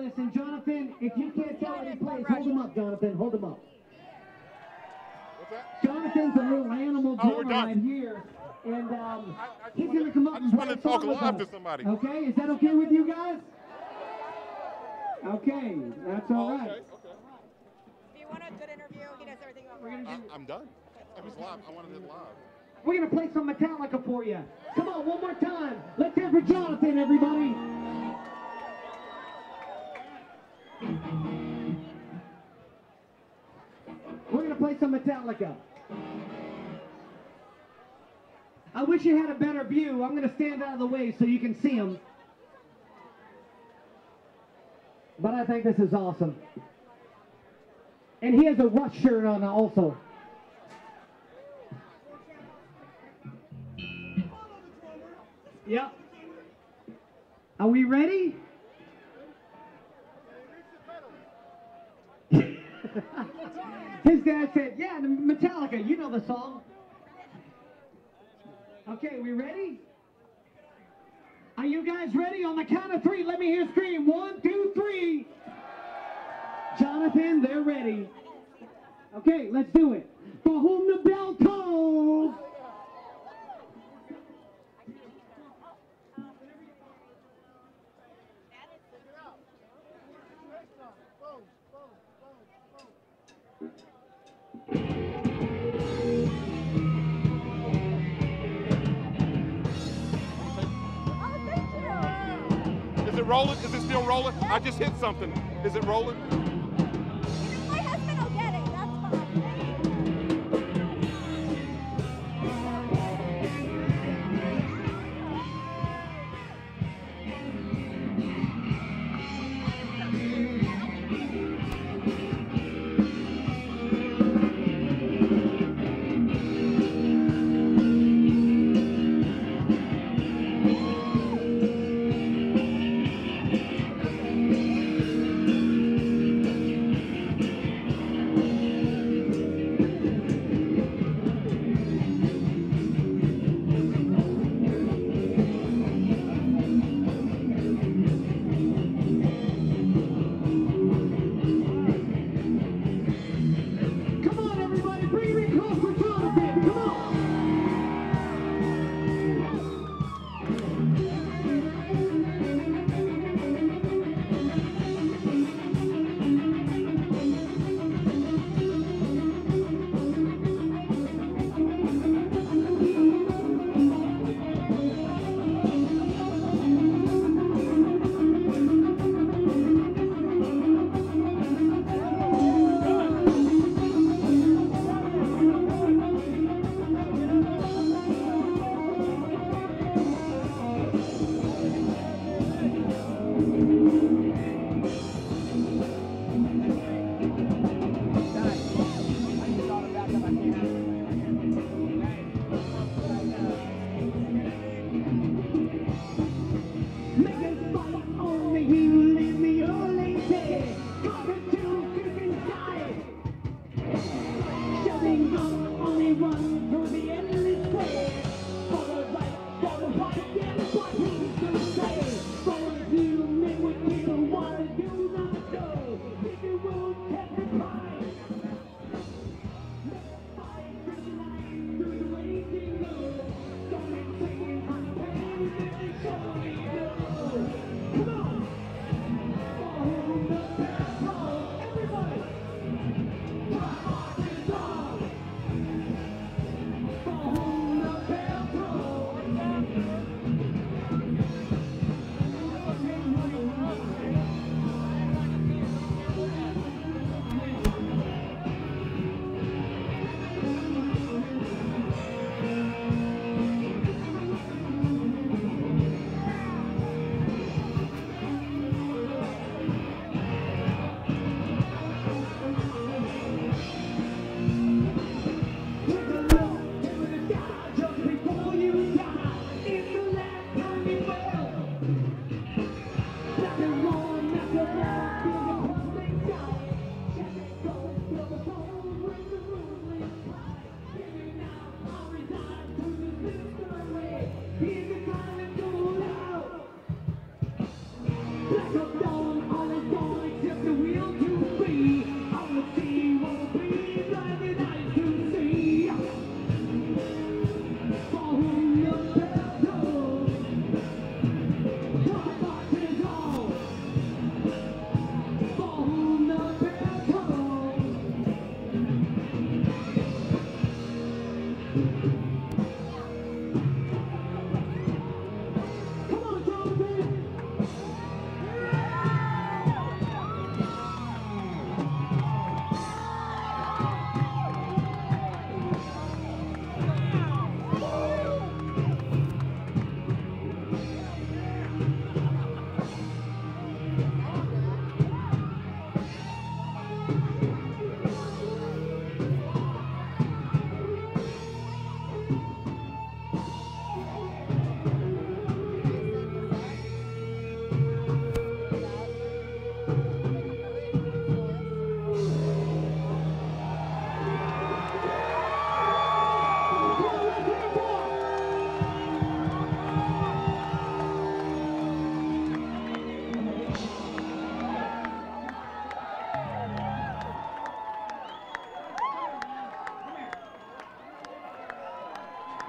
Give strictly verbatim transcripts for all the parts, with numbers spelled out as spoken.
Listen, Jonathan, if you can't tell what he plays, hold him up, Jonathan. Hold him up. What's that? Jonathan's a little animal Oh, we're drummer done. right here, and um, I, I he's wanna, going to come up I and just play want a to talk song with live us. to somebody. Okay, is that okay with you guys? Okay, that's all Oh, right. okay, okay. If you want a good interview, he does everything over. I, I'm done. It was live. I wanted it live. We're going to play some Metallica for you. Come on, one more time. Let's hear for Jonathan, everybody. We're going to play some Metallica. I wish you had a better view. I'm going to stand out of the way so you can see them. But I think this is awesome. And he has a Rush shirt on also. Yep. Are we ready? His dad said, yeah, Metallica, you know the song. Okay, we ready? Are you guys ready? On the count of three, let me hear scream. One, two, three. Jonathan, they're ready. Okay, let's do it. For whom the bell tolls. Is it rolling? Is it still rolling? I just hit something. Is it rolling? My husband will get it. That's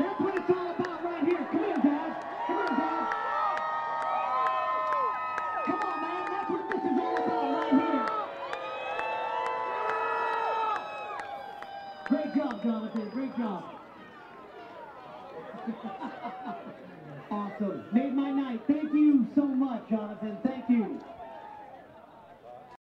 That's what it's all about right here. Come here, Dad. Come here, Dad. Come on, man. That's what this is all about right here. Great job, Jonathan. Great job. Awesome. Made my night. Thank you so much, Jonathan. Thank you.